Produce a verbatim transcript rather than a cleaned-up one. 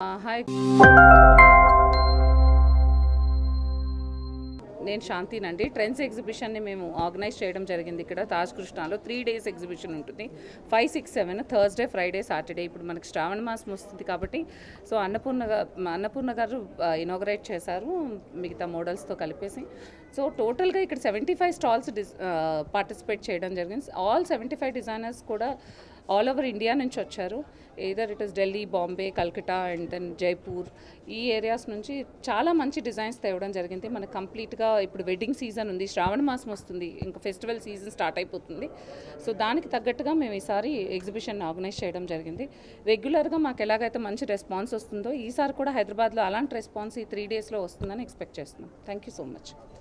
Hi, నేను శాంతినండి. Trends ఎగ్జిబిషన్ని మేము organise చేయడం జరిగింది. ఇక్కడ తాజ్ కృష్ణాలో త్రీ డేస్ ఎగ్జిబిషన్ ఉంటుంది. Five six seven Thursday, Friday, Saturday. ఇప్పుడు మనకి శ్రావణ మాసం వస్తుంది కాబట్టి సో అన్నపూర్ణ అన్నపూర్ణ గారు ఇనాగరేట్ చేశారు మిగతా మోడల్స్తో కలిపేసి. సో టోటల్గా ఇక్కడ seventy five stalls this participate చేయడం జరిగింది. ఆల్ సెవెంటీ ఫైవ్ డిజైనర్స్ కూడా ఆల్ ఓవర్ ఇండియా నుంచి వచ్చారు. Either it is Delhi, Bombay, Calcutta and then Jaipur, ఈ ఏరియాస్ నుంచి చాలా మంచి డిజైన్స్ తేవడం జరిగింది. మనకు కంప్లీట్గా ఇప్పుడు వెడ్డింగ్ సీజన్ ఉంది, శ్రావణ మాసం వస్తుంది, ఇంకా ఫెస్టివల్ సీజన్ స్టార్ట్ అయిపోతుంది. సో దానికి తగ్గట్టుగా మేము ఈసారి ఎగ్జిబిషన్ ఆర్గనైజ్ చేయడం జరిగింది. రెగ్యులర్గా మాకు ఎలాగైతే మంచి రెస్పాన్స్ వస్తుందో ఈసారి కూడా హైదరాబాద్లో అలాంటి రెస్పాన్స్ ఈ త్రీ డేస్లో వస్తుందని ఎక్స్పెక్ట్ చేస్తున్నాం. Thank you so much.